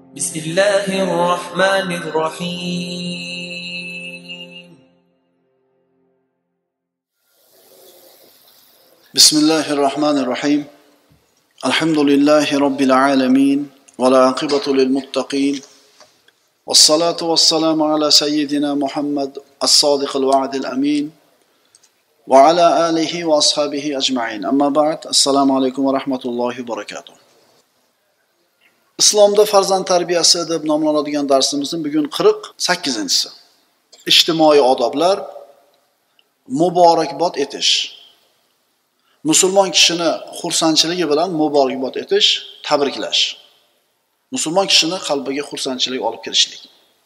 بسم الله الرحمن الرحيم بسم الله الرحمن الرحيم الحمد لله رب العالمين والعاقبة للمتقين والصلاة والسلام على سيدنا محمد الصادق الوعد الأمين وعلى آله وأصحابه أجمعين أما بعد السلام عليكم ورحمة الله وبركاته. İslamda farzand tarbiyasi deb nomlanadigan darsimizning bugun 48-si. İjtimoiy odoblar, muborakbod etish. Musulmon kishini xursandchiligi bilan muborakbod etish, tabriklash. Musulmon kishini qalbiga xursandchilik olib kirishlik.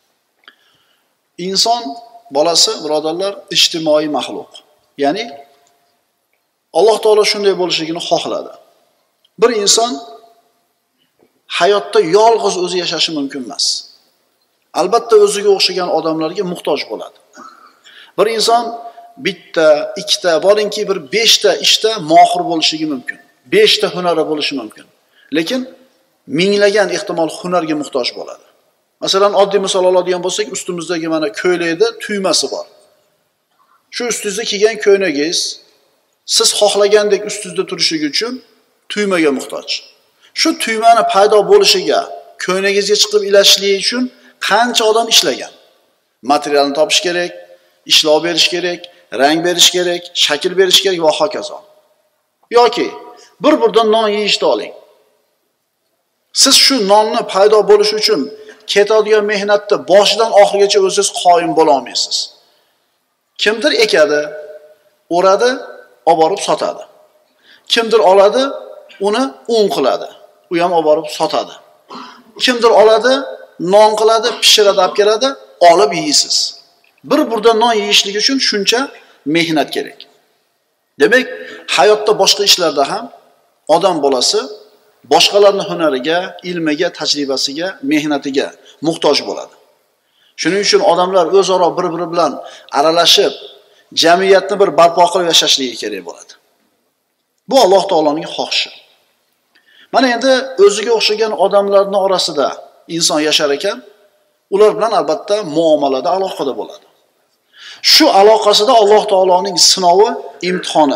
Inson bolasi, birodarlar, ijtimoiy maxluq. Ya'ni Alloh taolo shunday bo'lishligini xohladi. Bir inson hayotda yolg'iz o'zi yashashi mumkin emas. Albatta o'ziga o'xshagan odamlarga muhtoj bo'ladi. Bir inson bitta, ikkita, boringki bir 5 ta ishda mohir bo'lishligi mumkin. 5 ta hunari bo'lishi mumkin. Lekin minglagan ehtimol hunarga muhtoj bo'ladi. Masalan, oddiy misol oladigan bo'lsak, ustimizdagi mana ko'ylakda tuymasi bor. Shu ustingizda kiygan ko'ylagingiz siz xohlagandek ustingizda turishligi uchun tuymaga muhtoj. Shu tuymani paydo bo'lishiga, ko'ylagingizga chiqib ilashligi uchun qancha odam ishlagan? Materialni topish kerak, ishlov berish kerak, rang berish kerak, shakl berish kerak va hokazo. Yoki bir burdan non yeyishni oling. Siz shu nonni paydo bo'lishi uchun ketadigan mehnatda boshidan oxirigacha o'zingiz qoyim bo'la olmaysiz. Kimdir ekadi, o'radi, olib borib sotadi. Kimdir oladi, uni un qiladi. U ham olib borib sotadi. Kimdir oladi, non qiladi, pishiradi, olib keladi, olib yeysiz. Bir burda non yeyishlik uchun shuncha mehnat kerak. Demak, hayotda boshqa ishlarda ham odam bolasi boshqalarning hunariga, ilmiga, tajribasiga, mehnatiga muhtoj bo'ladi. Shuning uchun odamlar o'zaro bir-biri bilan aralashib, jamiyatni bir barpo qilib yashashligi kerak bo'ladi. Bu Alloh taoloning xohishi. Mana endi o'ziga o'xshagan odamlarning orasida inson yashar ekan, ular bilan albatta muomalada, aloqada bo'ladi. Shu aloqasida Alloh taoloning sinovi, imtihoni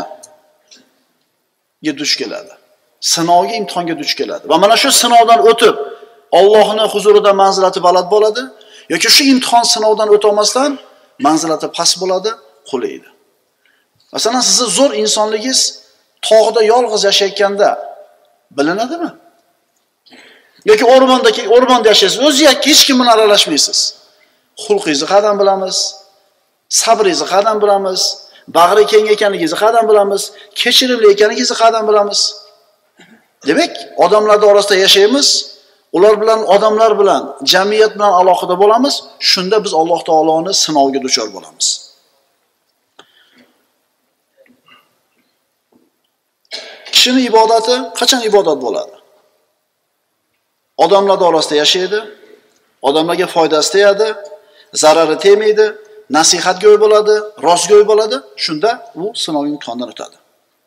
duch keladi. Sinovga, imtihonga duch keladi. Va mana shu sinovdan o'tib Allohning huzurida manzilati baland bo'ladi yoki shu imtihon sinovdan o'ta olmasdan manzilati past bo'ladi, qulaydi. Masalan, sizning zo'r insonligingiz tog'da yolg'iz yashayotganda bilinadimi? Yoki o'rmonda yashaysiz, o'zingiz hech kim bilan aralashmaysiz. Xulqingizni qadam bilamiz, sabringizni qadam bilamiz, bag'ri keng ekanligingizni qadam bilamiz, kechirimli ekanligingizni qadam bilamiz. Demak, odamlar orasida yashaymiz, ular bilan, odamlar bilan, jamiyat bilan aloqada bo'lamiz, shunda biz Alloh taoloning sinoviga duchor bo'lamiz. Kishining ibodati qachon ibodat bo'ladi? Odamlar orasida yashaydi, odamlarga foydasi tegadi, zarari tegmaydi, nasihatgo'y bo'ladi, rostgo'y bo'ladi, shunda u sinov imtihondan o'tadi.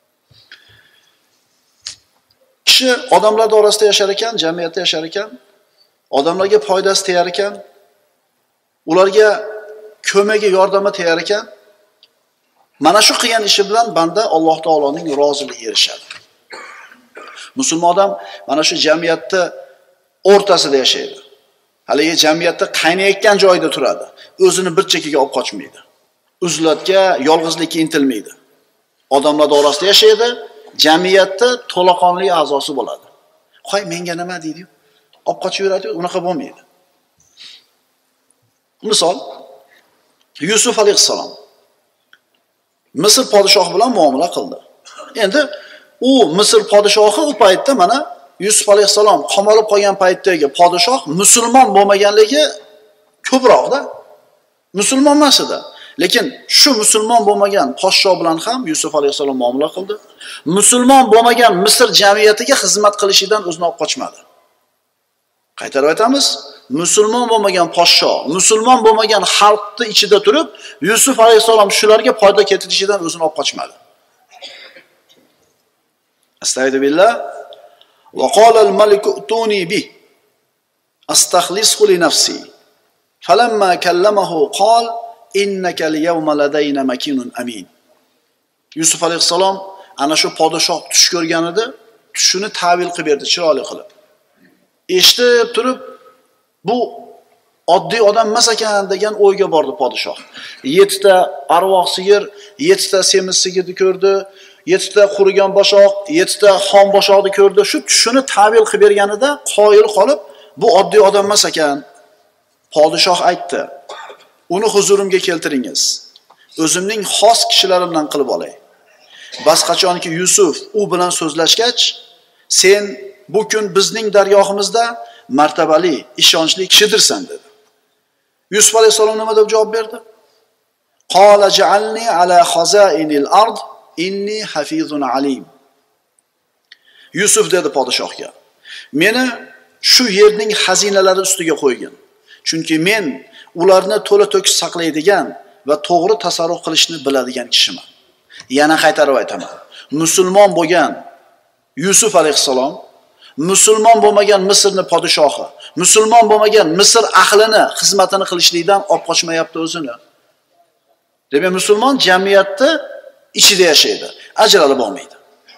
Kishi odamlar orasida yashar ekan, jamiyatda yashar ekan, odamlarga foydasi tegar ekan, ularga ko'magi, yordami tegar ekan, mana shu qilgan ishi bilan banda Alloh taoloning roziligiga erishadi. Musulmon odam mana shu jamiyatda o'rtasida yashaydi. Haligi jamiyatda qaynayotgan joyda turadi. O'zini bir chekkaga olib qochmaydi. Uzlatga, yolg'izlikka intilmaydi. Odamlar orasida yashaydi, jamiyatda to'laqonli a'zosi bo'ladi. Qo'y, menga nima deydi? Olib qochib yuradi, unaqa bo'lmaydi. Misol, Yusuf alayhissalom Misr podshohi bilan muomala qildi. Endi u Misr podshohi u paytda mana Yusuf alayhissalom qamalib qolgan paytdagi podshoh musulmon bo'lmaganligi ko'proqda. Musulmon emas edi. Lekin shu musulmon bo'lmagan podshoh bilan ham Yusuf alayhissalom muomala qildi. Musulmon bo'lmagan Misr jamiyatiga xizmat qilishidan o'zini olib qochmadi. Qaytarib aytamiz, musulmon bo'lmagan podshoh, musulmon bo'lmagan xalqning ichida turib, Yusuf alayhissalom shularga foyda keltirishidan o'zini olib qochmadi. Astagfirullah. Va qala al-malik utuni bi. astakhlishu li nafsi. Falamma kallamahu qal innaka al-yawma ladayna makinun amin. Yusuf alayhisalom ana shu podshoh tush ko'rganida tushini ta'vil qilib berdi, chiroyli qilib. Eshitib turib, bu oddiy odam emas ekan degan o'yga bordi podshoh. 7 ta arvoh sigir, 7 ta semiz sigirni ko'rdi, 7 ta qurigan boshoq, 7 ta xon boshoqni ko'rdi. Shu tushini ta'vil qilib berganida qoyil qolib, bu oddiy odam emas ekan. Podshoh aytdi: "Uni huzurimga keltiringiz. O'zimning xos kishilarimdan qilib olay." Bas qachonki Yusuf u bilan so'zlashgach, "Sen bu kun bizning dargohimizda martabali, ishonchli kishidirsan" dedi. Yusuf alayhisalom nima deb javob berdi? Qala ja'alni ala khazainil ard inni hafizun alim. Yusuf dedi podshohga: "Meni shu yerning xazinalari ustiga qo'ygin. Chunki men ularni to'la to'kis saqlaydigan va to'g'ri tasarruf qilishni biladigan kishiman." Yana qaytarib aytaman. Musulmon bo'lgan Yusuf alayhisalom, musulmon bo'lmagan Misrning podshohi, musulmon bo'lmagan Misr ahlini xizmatini qilishlikdan olib qochmayapti o'zini. Demak, musulmon jamiyatda ichida yashaydi, ajralib olmaydi.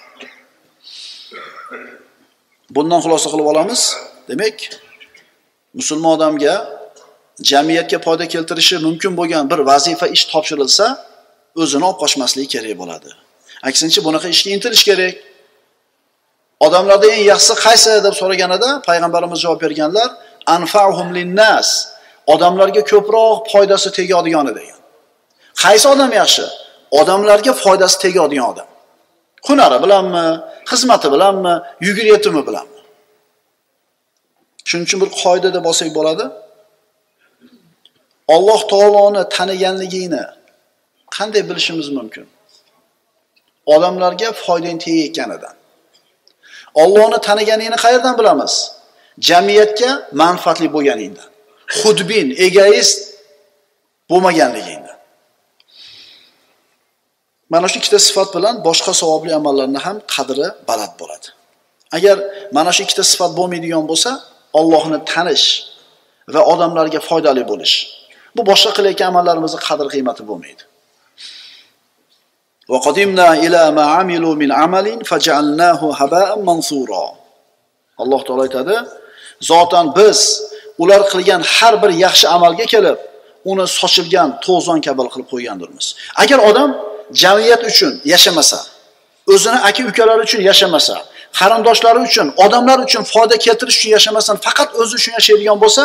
Bundan xulosa qilib olamiz. Demak, musulmon odamga jamiyatga foyda keltirishi mumkin bo'lgan bir vazifa ish topshirilsa, o'zini olib qochmasligi kerak bo'ladi. Aksincha bunaqa ishga intilish kerak. Odamlarda eng yaxshisi qaysi deb so'raganida payg'ambarimiz javob berganlar: "Anfa'uhum linnas." Odamlarga ko'proq foydasi tegadigani degan. Qaysi odam yaxshi? Odamlarga foydasi tegadigan odam. Hunari bilanmi, xizmati bilanmi, yuguriyatimi bilanmi? Shuning uchun bir qoida deb olsak bo'ladi. Alloh taoloni taniganligini qanday bilishimiz mumkin? Odamlarga foydang tegayotganidan. Allohni taniganingni qayerdan bilamiz? Jamiyatga manfaatli bo'lganingdan. Xudbin, egoist bo'lmaganligingdan. Mana shu ikkita sifat bilan boshqa savobli amallarni ham qadri baland bo'ladi. Agar mana shu ikkita sifat bo'lmaydigan bo'lsa, Allohni tanish va odamlarga foydali bo'lish, bu boshqa qilayotgan amallarimizni qadr qiymati bo'lmaydi. Wa qadimna ila ma amilu min amalin faj'alnahu haba'an mansura. Alloh taolo aytadi, zotan biz ular qilgan har bir yaxshi amalga kelib, uni sochilgan to'zon kabi qilib qo'ygandirmiz. Agar odam jamiyat uchun yashamasa, o'zini aka-ukalari uchun yashamasa, qarindoshlari uchun, odamlar uchun foyda keltirish uchun yashamasan, faqat o'zi uchun yashaydigan bo'lsa,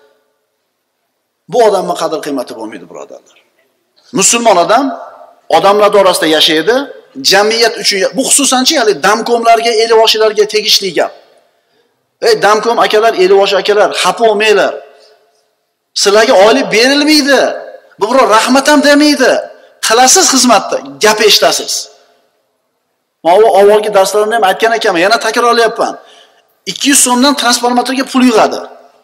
bu odamning qadr qiymati bo'lmaydi, birodarlar. Musulmon odam odamlar orasida yashaydi, jamiyat uchun. Bu xususanchi hali damkomlarga, elivoshilarga tegishli gap. Ey damkom akalar, elivoshi akalar, xafa bo'lmanglar. Sizlarga oylik berilmaydi. Bu biror rahmat ham demaydi. Qilasiz xizmatni, gap eshitasiz. Mana avvalgi darslarimda ham aytgan ekanman, yana takrorlayapman. 200 so'mdan transformatorga pul yig'adi.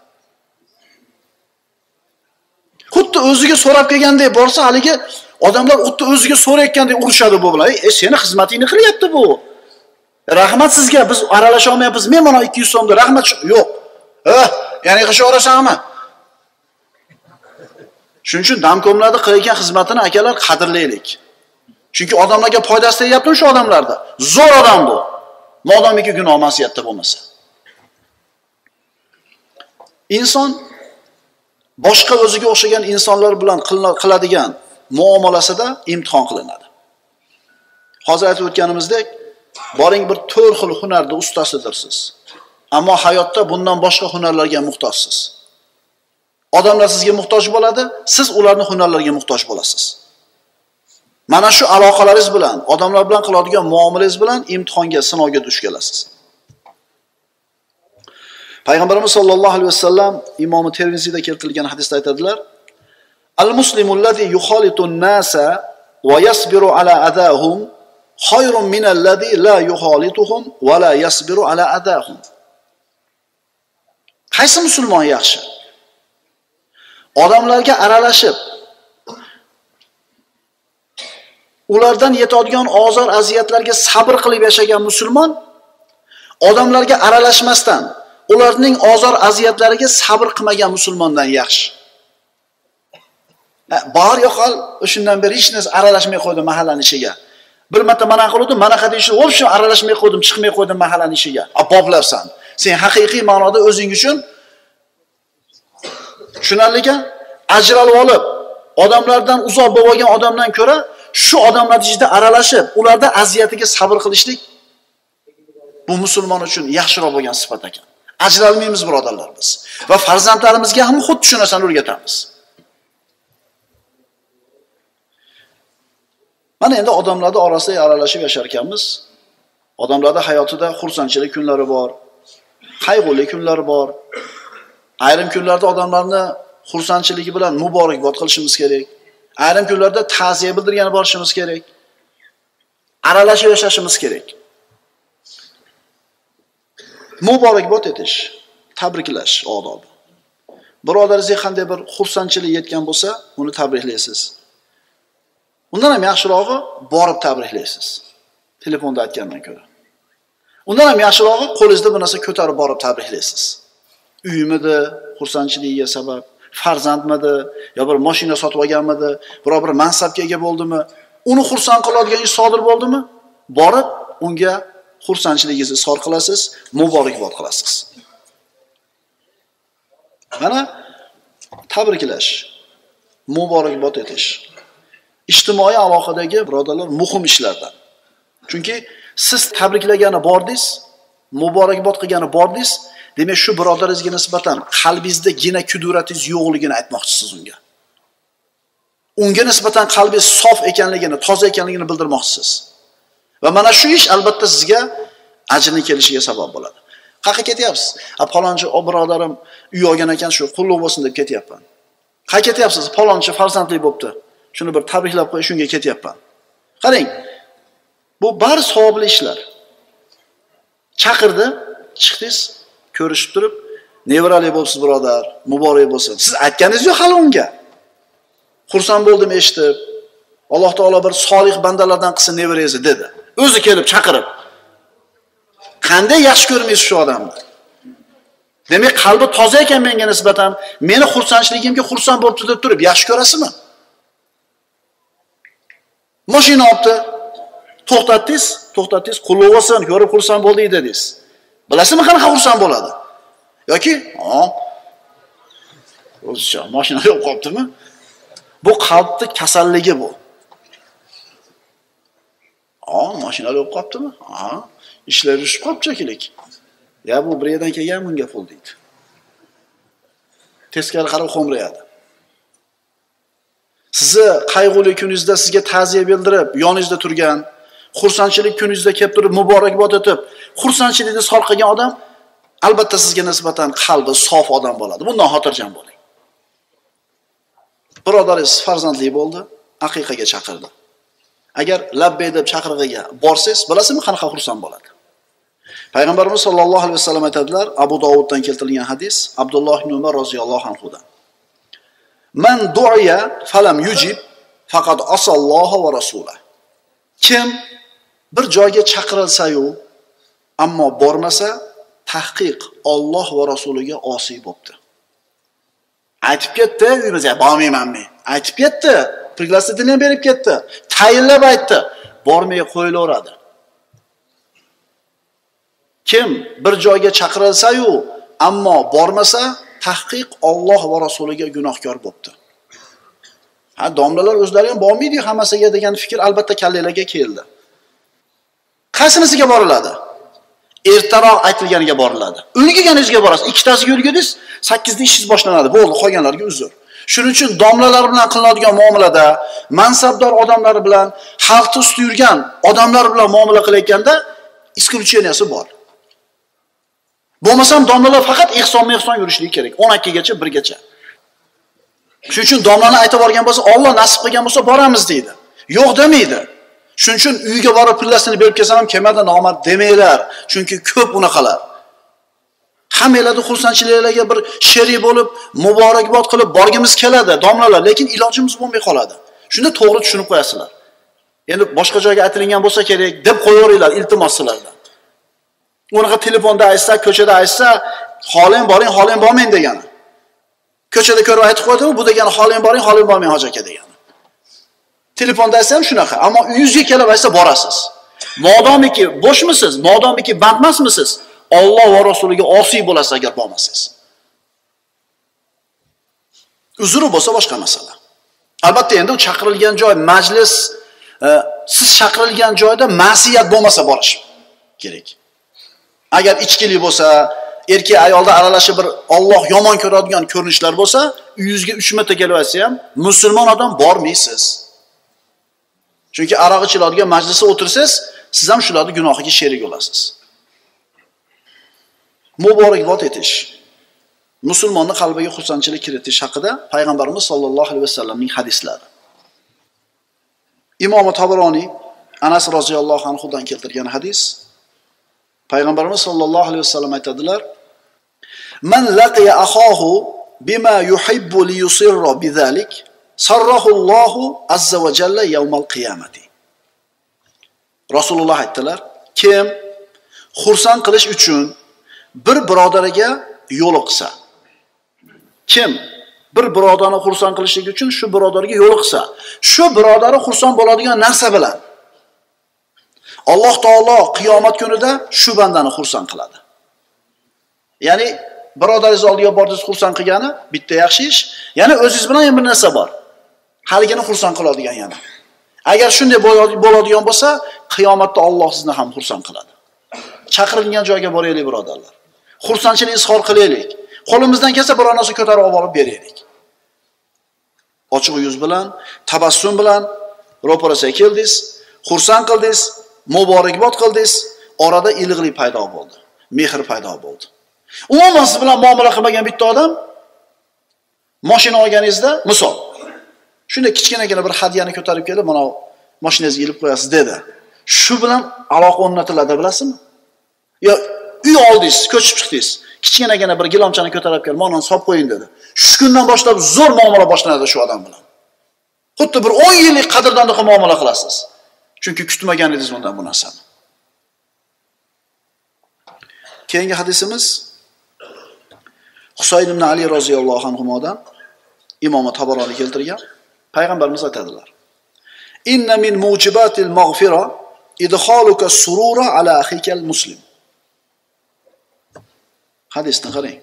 Xuddi o'ziga so'rab kelgandek borsa, haligi odamlar xuddi o'ziga so'rayotgandek urishadi bu bilan. Seni xizmatingni qilyapti bu. Rahmat sizga, biz aralasha olmayapmiz. Men mana 200 so'mda rahmat yo'q. Ya'ni qisha orasanmi? Shuning uchun damkomlarda qilayotgan xizmatini akalar qadrlaylik. Chunki odamlarga foydasi tegyapti shu odamlarda. Zo'r odam bu. Modomiki gunoh ma'siyatda bo'lmasa. Inson boshqa o'ziga o'xshagan insonlar bilan qiladigan muomalasida imtihon qilinadi. Hozir aytib o'tganimizdek, boring bir 4 xil hunarda ustasidirsiz. Ammo hayotda bundan boshqa hunarlarga muhtojsiz. Odamlar sizga muhtoj bo'ladi, siz ularning hunarlariga muhtoj bo'lasiz. Mana shu aloqalaringiz bilan, odamlar bilan qiladigan muomalangiz bilan imtihonga, sinovga duch kelasiz. Payg'ambarimiz sollallohu alayhi vasallam Imom Termiziyda keltirilgan hadisda aytadilar: "Al-muslimu allazi yukhalitu an-nasa wa yasbiru ala adahum khayrun min allazi la yukhalituhum wa la yasbiru ala adahum." Qaysi musulmon yaxshi? Odamlarga aralashib, ulardan yetadigan ozor aziyatlarga sabr qilib yashagan musulmon, odamlarga aralashmasdan, ularning ozor aziyatlariga sabr qilmagan musulmondan yaxshi. Bor yo'qol, o'shundan beri hech narsa aralashmay qo'ydim mahallaning ishiga. Bir marta mana qildim, mana qada ishni o'pishim aralashmay qo'ydim, chiqmay qo'ydim mahallaning ishiga. Boplabsan. Sen haqiqiy ma'noda o'zing uchun tushunarliga ajralib olib, odamlardan uzoq bo'lib olgan odamdan ko'ra shu odamlar ichida aralashib, ularda aziyatiga sabr qilishlik bu musulmon uchun yaxshiroq bo'lgan sifat ekan. Ajralmaymiz birodarlar biz. Va farzandlarimizga ham xuddi shu narsani o'rgatamiz. Mana endi odamlarning orasida aralashib yashar ekanmiz. Odamlarning hayotida xursandchilik kunlari bor, qayg'uli kunlari bor. Ayrim kunlarda odamlarni xursandchiligi bilan muborakbod qilishimiz kerak. Ayrim kunlarda ta'ziya bildirgani borishimiz kerak. Aralashib yashashimiz kerak. Muborakbod etish, tabriklash odobi. Birodaringizga qanday bir xursandchilik yetgan bo'lsa, uni tabriklaysiz. Undan ham yaxshirog'i borib tabriklaysiz. Telefonda aytgandan ko'ra. Undan ham yaxshirog'i qo'lingizda bir narsa ko'tarib borib tabriklaysiz. Uyimida xursandchiligiga sabab, farzandmidi, yo bir mashina sotib olganmidi, biror bir mansabga ega bo'ldimi, uni xursand qiladigan ish sodir bo'ldimi, borib unga xursandchiligingizni izhor qilasiz, muborakbod qilasiz. Mana tabriklash, muborakbod etish ijtimoiy aloqadagi birodarlar muhim ishlardan. Chunki siz tabriklagani bordingiz, muborakbod qilgani bordingiz, demak shu birodaringizga nisbatan qalbingizda gina kuduratingiz yo'qligini aytmoqchisiz unga. Unga nisbatan qalbingiz sof ekanligini, toza ekanligini bildirmoqchisiz. Va mana shu ish albatta sizga ajrni kelishiga sabab bo'ladi. Qayerga ketyapsiz? Palonchi birodarim uy olgan ekan, shu qulluq bo'lsin deb ketyapman. Qayerga ketyapsiz? Palonchi farzandli bo'pti. Shuni bir tabriklab qo'y, shunga ketyapman. Qarang, bu bari savobli ishlar. Chaqirdi, chiqdingiz, ko'rishib turib, nevarali bo'lsiz birodar, muborak bo'lsin. Siz aytganingiz yo'q hali unga. Xursand bo'ldim eshitib. Alloh taolo bir solih bandalardan qilsin nevarangizni dedi. O'zi kelib chaqirib. Qanday yaxshi ko'rmaysiz shu odamni? Demak, qalbi toza ekan menga nisbatan, meni xursandchiligimga xursand bo'libdi deb turib, yaxshi ko'rasizmi? Mashina olibdi. To'xtatdingiz, qulluq bo'lsin, ko'rib xursand bo'ldik dedingiz. Bilasizmi qanaqa xursand bo'ladi? Yoki, o'zicha mashina yo'q qolibdimi? Bu qalbning kasalligi bu. Mashina yo'q qolibdimi? Ishlar yurishib qolibdi shekillik. Ya bu bir yerdan kelgan bunga pul deydi. Teskari qarab xo'mrayadi. Sizni qayg'uli kuningizda sizga ta'ziya bildirib, yoningizda turgan, xursandchilik kuningizda kelib turib muborakbod etib, xursandchilikni izhor qilgan odam albatta sizga nisbatan qalbi sof odam bo'ladi. Bundan xotirjam bo'ling. Birodaringiz farzandli bo'ldi, aqiqaga chaqirdi. Agar labbay deb chaqirig'iga borsangiz, bilasizmi qanaqa xursand bo'ladi? Payg'ambarimiz sollallohu alayhi vasallam aytadilar, Abu Dovuddan keltirilgan hadis, Abdulloh ibn Umar roziyallohu anhudan. Man du'iya falam yujib faqad asallohu va rasulah. Kim bir joyga chaqirilsa-yu, ammo bormasa, tahqiq Alloh va rasuliga osiy bo'pti. Aytib ketdi, uyimizga bormayman men. Aytib ketdi, priglasiyadan ham berib ketdi. Tayinlab aytdi, bormay qo'yilaveradi. Kim bir joyga chaqirilsa-yu, ammo bormasa, tahqiq Alloh va rasuliga gunohkor bo'pti. Domlalar o'zlari ham bormaydi hammasiga degan fikr albatta kallalarga keldi. Qaysinisiga boriladi? Ertaroq aytilganiga boriladi. Ulg'iganingizga borasiz. Ikkitasiga ulgidingiz, 8 da ishingiz boshlanadi. Bo'ldi, qolganlarga uzr. Shuning uchun domlalar bilan qilinadigan muomalada, mansabdor odamlar bilan, xalqni ustida yurgan odamlar bilan muomala qilayotganda isключенияsi bor. Bo'lmasam domlalar faqat ehson-mehson yurishligi kerak. 12 gacha, 1 gacha. Shuning uchun domlani aytib borgan bo'lsa, Alloh nasib qilgan bo'lsa boramiz deydi. Yo'q demaydi. Shuning uchun uyga borib pillasini berib kelsam ham kelmadi nomard demanglar. Chunki ko'p bunaqalar. Hammalarning xursandchiliklariga bir sherik bo'lib, muborakbod qilib borgimiz keladi domlalar, lekin ilojimiz bo'lmay qoladi. Shunda to'g'ri tushunib qo'yasizlar. Endi boshqa joyga aytilgan bo'lsa kerak deb qo'yaveringlar iltimos sizlardan. Unaqa telefonda aytsa, ko'chada aytsa, Xohlang boring, xohlang bormang degani. Ko'chada ko'rib aytib qo'ydimi, bu degani xohlang boring, xohlang bormang hoji aka degani. Telefonda aytsa ham shunaqa, ammo uyingizga kelib aytsa borasiz. Modomiki bo'shmisiz, modomiki bandmasmisiz, Alloh va rasuliga osiy bo'lasiz agar bormasangiz. Uzri bo'lsa boshqa masala. Albatta endi chaqirilgan joy, majlis, siz chaqirilgan joyda ma'siyat bo'lmasa borish kerak. Agar ichkilik bo'lsa, erkak ayolda aralashib bir Alloh yomon ko'radigan ko'rinishlar bo'lsa, uyingizga 3 marta kelib aytsa ham, musulmon odam bormaysiz. Chunki aroq ichiladigan majlisda o'tirsangiz, siz ham shularning gunohiga sherik bo'lasiz. Muborakbod etish. Musulmonning qalbiga xursandchilik kiritish haqida payg'ambarimiz sollallohu alayhi vasallamning hadislari. Imom Tabaroniy Anas roziyallohu anhudan keltirgan hadis. Payg'ambarimiz sollallohu alayhi vasallam aytadilar: "Man laqiya akhahu bima yuhibbu li yusirra bizalik, sarrahullohu azza va jalla yawmal qiyamati." Rasululloh aytdilar: "Kim xursand qilish uchun bir birodariga yo'liqsa, kim bir birodarni xursand qilishlik uchun shu birodarga yo'liqsa, shu birodari xursand bo'ladigan narsa bilan Alloh taolo qiyomat kunida shu bandani xursand qiladi." Ya'ni birodaringiz oldiga bordingiz, xursand qilgani bitta yaxshi ish, yana o'zingiz bilan ham bir narsa bor. Haligini xursand qiladigan yana. Agar shunday bo'ladigan bo'lsa, qiyomatda Alloh sizni ham xursand qiladi. Chaqirilgan joyga boraylik birodarlar. Xursandchilik izhor qilaylik. Qo'limizdan kelsa biror narsa ko'tarib olib beraylik. Ochiq yuz bilan, tabassum bilan ro'parasiga keldingiz, xursand qildingiz, muborakbod qildingiz, orada iliqlik paydo bo'ldi, mehr paydo bo'ldi. Umuman siz bilan muomala qilmagan bitta odam mashina olganingizda, misol, shunday kichkinagina bir hadyani ko'tarib kelib, mana mashinangizga ilib qo'yasiz dedi. Shu bilan aloqa o'rnatiladi, bilasizmi? Yo, uy oldingiz, ko'chib chiqdingiz. Kichkinagina bir gilomchani ko'tarib kelib, "Mana solib qo'ying" dedi. Shu kundan boshlab zo'r muomala boshlanadi shu odam bilan. Xuddi bir 10 yillik qadrdonlikqa muomala qilasiz. Chunki kutmagan edingiz undan bu narsani. Keyingi hadisimiz Husayn ibn Ali roziyallohu anhudan Imom Tabaroniy keltirgan. Payg'ambarimiz aytadilar: "Inna min mujibatil maghfira idkhaluka surura ala akhikal muslim." Hadisni qarang.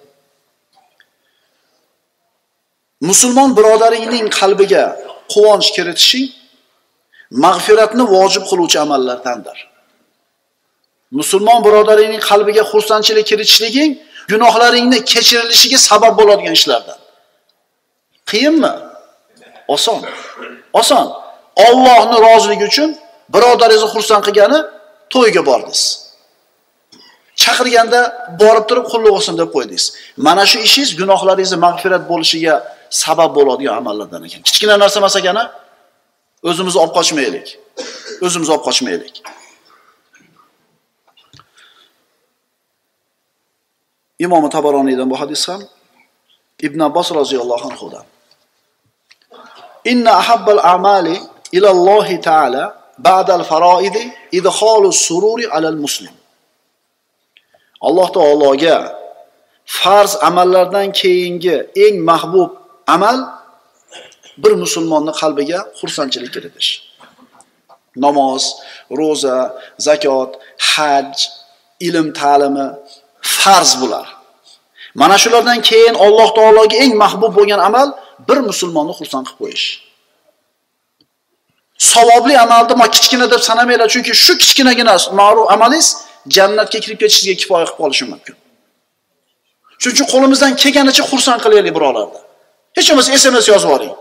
Musulmon birodaringning qalbiga quvonch kiritishing mag'firatni vojib qiluvchi amallardandir. Musulmon birodaringning qalbiga xursandchilik kiritishliging gunohlaringni kechirilishiga sabab bo'ladigan ishlardan. Qiyinmi? Oson. Oson. Allohning roziligi uchun birodaringizni xursand qilgani to'yga bordingiz. Chaqirganda borib turib qulluq olsin deb qo'ydingiz. Mana shu ishingiz gunohlaringizni mag'firat bo'lishiga sabab bo'ladigan amallardan ekan. Kichkina narsa emas ekani, o'zimizni olib qochmaylik. O'zimizni olib qochmaylik. Imom Tabaroniydan bu hadis ham Ibn Abbos roziyallohu anhudan. Inna ahabbal a'mali ila Alloh ta'ala ba'da al-fara'id idkhalu sururi ala al-muslim. Alloh taologa farz amallardan keyingi eng mahbub amal bir musulmonning qalbiga xursandchilik kiritish. Namoz, roza, zakot, haj, ilm ta'limi farz bular. Mana shulardan keyin Alloh taologa eng mahbub bo'lgan amal bir musulmonni xursand qilib qo'yish. Savobli amalni ma kichkina deb sanamaylar, chunki shu kichkinagina ma'ruf amalingiz jannatga kirib ketishingizga kifoya qilib qolishi mumkin. Shuning uchun qo'limizdan kelganicha xursand qilaylik birodarlar. Hech bo'lmasa SMS yozib oling.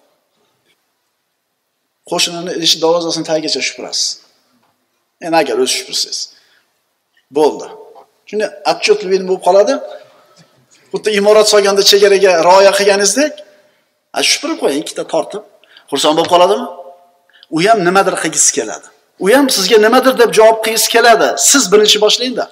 Qo'shnini ish darvozasini tagigacha shupurasiz. Endi agar o'z shupursiz. Bo'ldi. Shunda отчетli bo'lib qoladi. Xuddi imorat solganda chegaraga rioya qilganingizdek, shupurib qo'ying, ikkita tortib, xursand bo'lib qoladimi? U ham nimadir qilgisi keladi. U ham sizga nimadir deb javob qilgisi keladi. Siz birinchi boshlaying-da.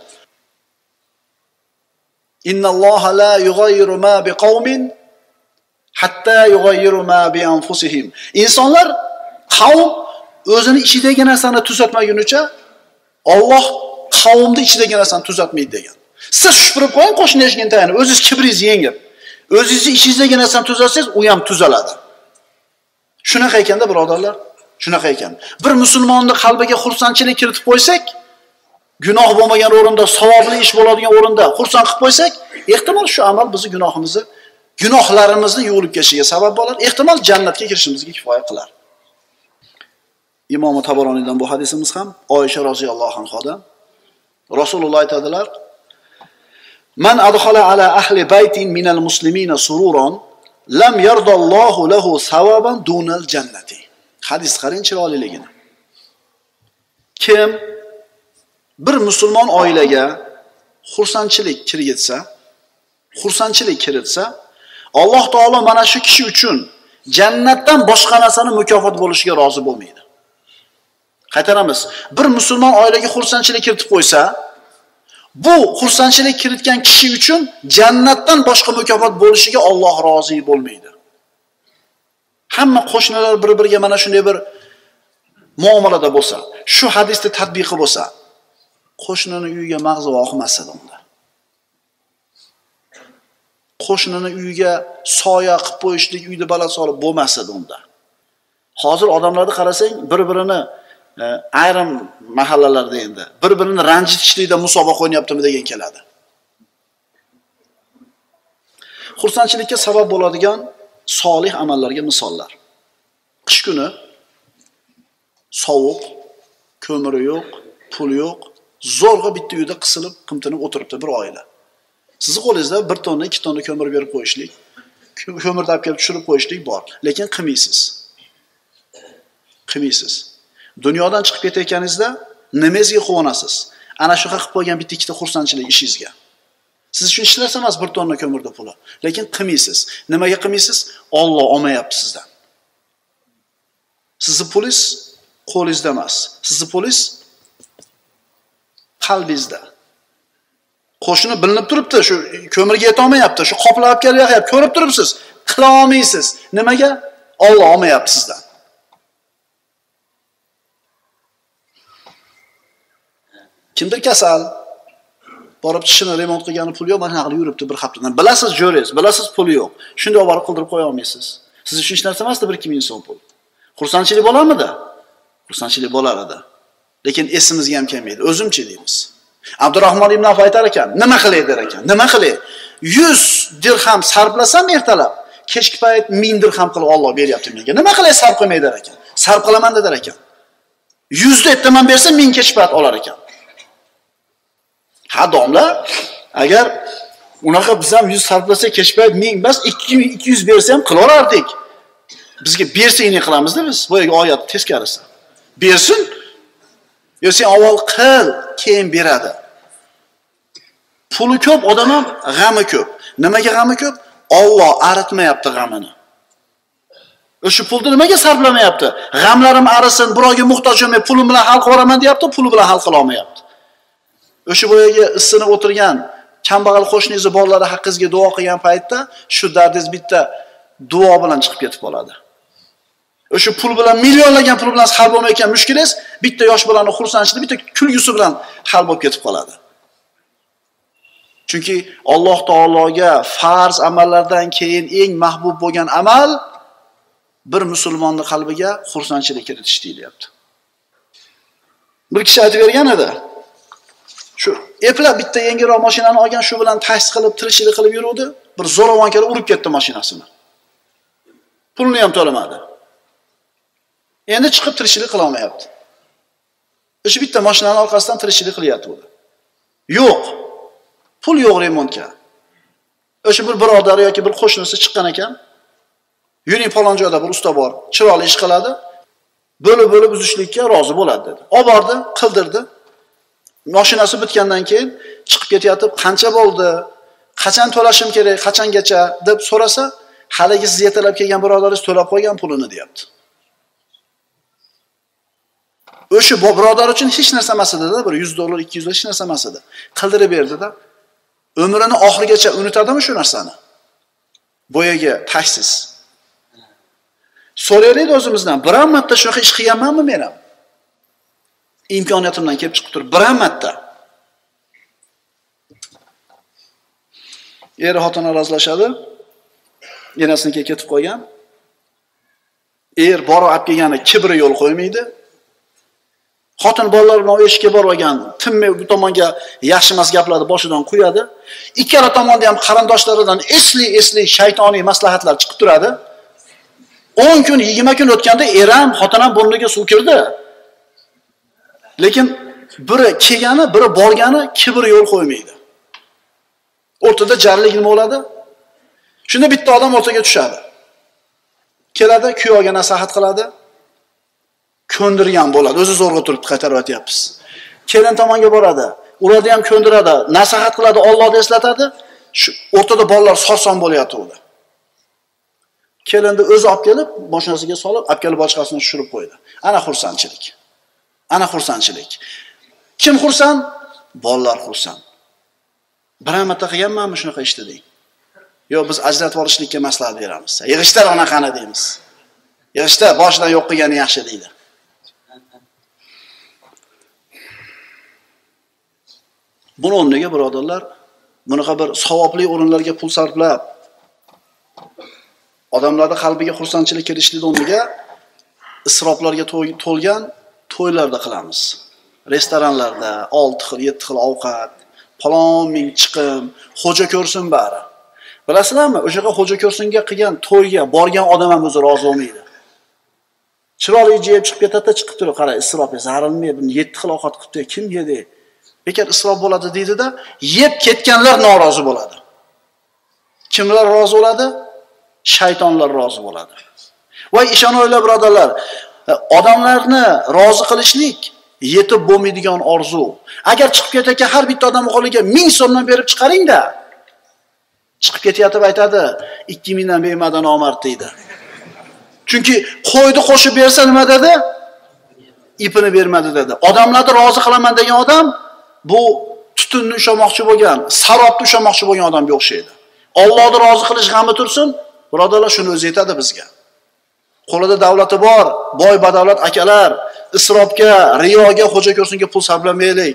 Innalloha la yughayyiru ma biqaumin hatta yughayyiru ma bi anfusihim. Insonlar qavm o'zini ichidagi narsani tuzatmagunicha Alloh qavmning ichidagi narsani tuzatmaydi degan. Siz shupirib qo'ying qo'shni eshigini tagini, o'zingiz kibringizni yengib. O'zingizni ichingizdagi narsani tuzatsangiz, u ham tuzaladi. Shunaqa ekanda birodarlar, shunaqa ekan. Bir musulmonning qalbiga xursandchilik kiritib qo'ysak, gunoh bo'lmagan o'rinda, savobli ish bo'ladigan o'rinda xursand qilib qo'ysak, ehtimol shu amal bizni gunohlarimizni yuvilib ketishiga sabab bo'lar, ehtimol jannatga kirishimizga kifoya qilar. Imom Tabaroniydan bu hadisimiz ham Oysha roziyallohu anhodan. Rasululloh aytadilar: "Man adkhala ala ahli baytin minal muslimina sururan, lam yardallohu lahu sawaban dunal jannati." Hadis qarang chiroyliligini. Kim bir musulmon oilaga xursandchilik kiritsa, Alloh taolo mana shu kishi uchun jannatdan boshqa narsani mukofot bo'lishiga rozi bo'lmaydi. Qaytaramiz. Bir musulmon oilaga xursandchilik kiritib qo'ysa, bu xursandchilik kiritgan kishi uchun jannatdan boshqa mukofot bo'lishiga Alloh rozi bo'lmaydi. Hamma qo'shnilar bir-biriga mana shunday bir muomalada bo'lsa, shu hadisda tatbiqi bo'lsa, qo'shnini uyiga mag'zi oqmasa unda. Qo'shnini uyiga soya qilib qo'yishlik, uyda baland solib bo'lmasa unda. Hozir odamlarni qarasang, bir-birini ayrim mahallalarda endi bir-birini ranjitishlikda musobaqa o'ynayaptimi degan keladi. Xursandchilikka sabab bo'ladigan solih amallarga misollar. Qish kuni sovuq, ko'miri yo'q, pul yo'q, zo'rg'a bitta uyda qisilib, qimtinib o'tiribdi bir oila. Sizning qo'lingizda 1 tonna, 2 tonna ko'mir berib qo'yishlik, ko'mirni olib kelib tushirib qo'yishlik bor, lekin qilmaysiz. Dunyodan chiqib ketayotganingizda nimangizga quvonasiz? Ana shu qilib qo'ygan bitta ikkita xursandchilik ishingizga. Siz uchun hech narsa emas 1 tonna ko'mirda puli, lekin qilmaysiz. Nimaga qilmaysiz? Alloh olmayapti sizdan. Sizning pulingiz qo'lingizda emas. Sizning pulingiz qalbingizda. Qo'shni bilinib turibdi, shu ko'mirga yeta olmayapti, shu qoplab kelyapti, ko'rib turibsiz, qila olmaysiz. Nimaga? Alloh olmayapti sizdan. Kimdir kasal, borib tishini remont qilgani pul yo'q, mana haqli yuribdi bir haftadan. Bilasiz jo'rangiz, bilasiz puli yo'q. Shunday olib qildirib qo'ya olmaysiz. Siz uchun hech narsa emasdi 1-2 ming so'm pul. Xursandchilik bo'larmidi? Xursandchilik bo'lar edi. Lekin esimizga ham kelmaydi. O'zimchi deymiz. Abdurahmon ibn Avf aytar ekan, nima qilay der ekan? Nima qilay? 100 dirham sarflasam ertalab, kechki payt 1000 dirham qilib Alloh beryapti menga. Nima qilay sarf qilmay der ekan? Sarf qilaman der ekan. 100 da ertaman bersa 1000 kechki payt olar ekan. Ha domla, agar unaqa biz ham 100 sarflasak kechki payt 1000 emas, 200 bersa ham qilaverardik. Bizga bersangni qilamiz-da biz. Bu yerga oyat teskarisi. Bersin. Yo sen avval qil, keyin beradi. Puli ko'p, odam ham g'ami ko'p. Nimaga g'ami ko'p? Alloh aritmayapti g'amini. O'sha pulni nimaga sarflamayapti? G'amlarim arisin, birovga muhtoj bo'lmay, pulim bilan hal qilaman deyapti, puli bilan hal qila olmayapti. O'sha boyaga isinib o'tirgan kambag'al qo'shningizni bolalari haqqingizga duo qilgan paytda shu dardingiz bitta duo bilan chiqib ketib qoladi. O'sha pul bilan millionlagan pul bilan hal bo'lmayotgan mushkulingiz bitta yosh bolaning xursandchiligi, bitta kulgusi bilan hal bo'lib ketib qoladi. Chunki Alloh taologa farz amallardan keyin eng mahbub bo'lgan amal bir musulmonning qalbiga xursandchilik kiritish deyilyapti. Bir kishi aytib bergan edi. Shu eplab bitta yengilroq mashinani olgan, shu bilan taksi qilib, tirikchilik qilib yuruvdi. Bir zo'ravon kelib urib ketdi mashinasini. Pulni ham to'lamadi. Endi chiqib tirikchilik qila olmayapti. O'sha bitta mashinaning orqasidan tirikchilik qilyapti u. Yo'q. Pul yo'q remontga. O'sha bir birodar yoki bir qo'shnisi chiqqan ekan. Yuring falon joyda bir usta bor, chiroyli ish qiladi. Bo'lib uzishlikka rozi bo'ladi dedi. Olib bordi, qildirdi. Mashinasi bitgandan keyin chiqib ketyapti, qancha bo'ldi? Qachon to'lashim kerak? Qachongacha deb so'rasa, haligi siz yetalab kelgan birodaringiz to'lab qo'ygan pulini deyapti. O'sha birodar uchun hech narsa emas edi-da, bir 100 dollar, 200 dollar hech narsa emas edi. Qildirib berdi-da. Umrini oxirigacha unutadimi shu narsani? Boyaga tashsiz. So'raylik o'zimizdan, biron marta shunaqa ish qilganmanmi men ham? Imkoniyatimdan kelib chiqib turib, biron marta. Er xotin arazlashadi. Enasinikiga ketib qo'ygan. Er borib olib kelgani kibri yo'l qo'ymaydi. Xotin bolalar bilan eshikka borib olgan, tinmay bu tomonga yaxshi emas gaplarni boshidan qo'yadi. Ikkala tomonda ham qarindoshlaridan esli shaytoniy maslahatlar chiqib turadi. 10 kun, 20 kun o'tganda er ham, xotin ham burniga suv kirdi. Lekin biri kelgani, biri borgani kibr yo'l qo'ymaydi. O'rtada jarlik nima bo'ladi? Shunda bitta odam o'rtaga tushadi. Keladi, kuyovga nasihat qiladi. Ko'ndirgan bo'ladi. O'zi zo'rg'a turib qaytarib o'tyapmiz. Kelin tomonga boradi. Ularni ham ko'ndiradi, nasihat qiladi, Allohni eslatadi. Shu o'rtada bolalar sarson bo'layotdi. Kelinni o'zi olib kelib, mashinasiga solib, olib kelib boshqasini tushirib qo'ydi. Ana xursandchilik. Ana xursandchilik. Kim xursand? Bolalar xursand. Bir marta qilganmanmi shunaqa ishni deng. Yo'q, biz ajratib olishlikka maslahat beramiz. Yig'ishlar onaqani deymiz. Yig'ishlar boshidan yo'q qilgani yaxshi deydi. Buni o'rniga birodarlar, bunaqa bir savobli o'rinlarga pul sarflab, odamlarning qalbiga xursandchilik kirishlik o'rniga isroflarga to'lgan to'ylarda qilamiz. Restoranlarda 6 xil, 7 xil ovqat, palon ming chiqim, xo'ja ko'rsin bari. Bilasizlarmi, o'shaqa xo'ja ko'rsinga qilgan to'yga borgan odam ham o'zi rozi bo'lmaydi. Chiroyli yeb chiqib ketadi, chiqib turib qara, isrof zarilmay, 7 xil ovqat qilibdi, kim yedi? Bekor isrof bo'ladi deydi-da, yeb ketganlar norozi bo'ladi. Kimlar rozi bo'ladi? Shaytonlar rozi bo'ladi. Voy ishoninglar birodarlar, odamlarni rozi qilishlik yetib bo'lmaydigan orzu. Agar chiqib ketayotgan har bitta odam qo'liga 1000 so'mdan berib chiqaring-da. Chiqib ketayotib aytadi, 2000 dan bermadan omard deydi. Chunki qo'ydi qo'shib bersa nima dedi? Ipini bermadi dedi. Odamlarni rozi qilaman degan odam bu tutunni ushlamoqchi bo'lgan, sarobni ushlamoqchi bo'lgan odamga o'xshaydi. Allohni rozi qilish g'ami tursin, birodarlar shuni o'zi yetadi bizga. Qo'lida davlati bor, boy badavlat akalar, isrofga, riyoga, xo'ja ko'rsinga pul sarflamaylik.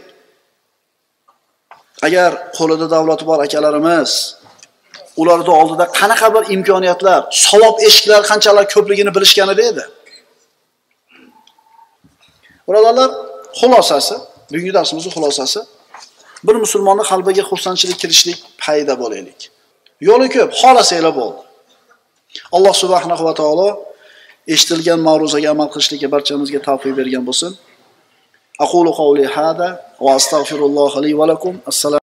Agar qo'lida davlati bor akalarimiz ularning oldida qanaqa bir imkoniyatlar, savob eshiklar qanchalar ko'pligini bilishgan edi. Birodarlar, xulosasi, bugungi darsimizning xulosasi, bir musulmonning qalbiga xursandchilik kirishlik paydo bo'laylik. Yo'li ko'p, xohlasanglar bo'ldi. Alloh subhanahu va taolo eshitilgan ma'ruzaga amal qilishlikka barchamizga tavfiq bergan bo'lsin. Aqulu qawli hada va astagfirulloh li va lakum. Assalomu